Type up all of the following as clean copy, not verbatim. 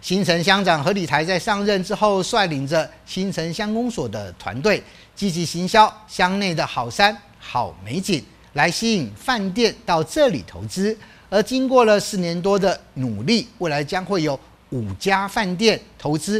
新城乡长何理台在上任之后，率领着新城乡公所的团队，积极行销乡内的好山好美景，来吸引饭店到这里投资。而经过了4年多的努力，未来将会有5家饭店投资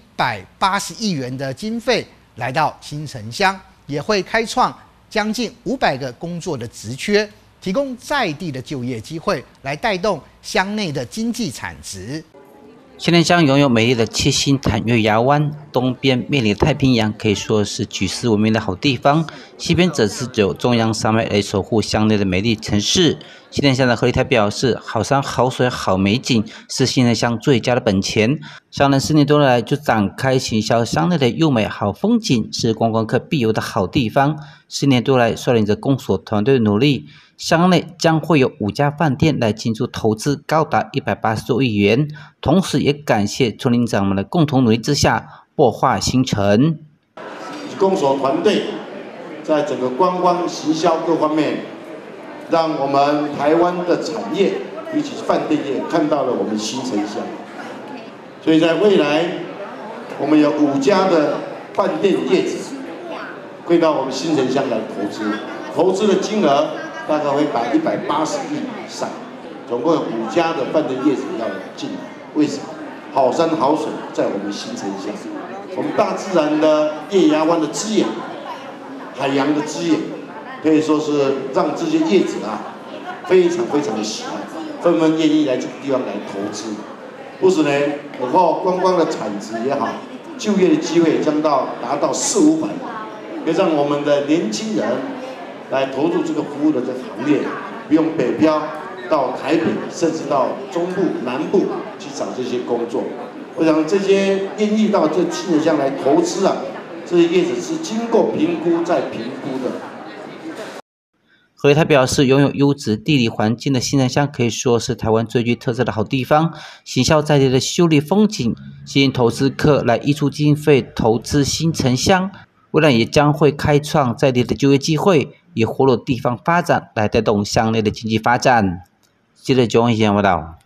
180亿元的经费来到新城乡，也会开创将近500个工作的职缺，提供在地的就业机会，来带动乡内的经济产值。 新城乡拥有美丽的七星潭月牙湾，东边面临太平洋，可以说是举世闻名的好地方；西边则是有中央山脉来守护乡内的美丽城市。新城乡的何理台表示，好山好水好美景是新城乡最佳的本钱。乡人4年多来就展开行销乡内的优美好风景，是观光客必游的好地方。4年多来，率领着公所团队的努力，乡内将会有5家饭店来进驻投资，高达180多亿元。同时，也感谢村里长们的共同努力之下，擘画新城。 公所团队在整个观光行销各方面，让我们台湾的产业，尤其是饭店业，看到了我们新城乡。所以在未来，我们有5家的饭店业者会到我们新城乡来投资，投资的金额大概会达180亿以上。总共有5家的饭店业者要进来，为什么？好山好水在我们新城乡，我们大自然的月牙湾的资源，海洋的资源，可以说是让这些业者非常的喜爱，纷纷愿意来这个地方来投资。不止呢，以后观光的产值也好，就业的机会将达到400-500，可以让我们的年轻人来投入这个服务的这个行业，不用北漂到台北，甚至到中部、南部去找这些工作。我想这些愿意到这新城乡来投资这些业者是经过评估再评估的。 何理台表示，拥有优质地理环境的新城乡可以说是台湾最具特色的好地方，行销在地的秀丽风景，吸引投资客来挹注经费投资新城乡，未来也将会开创在地的就业机会，以活络地方发展，来带动乡内的经济发展。记者9号报道。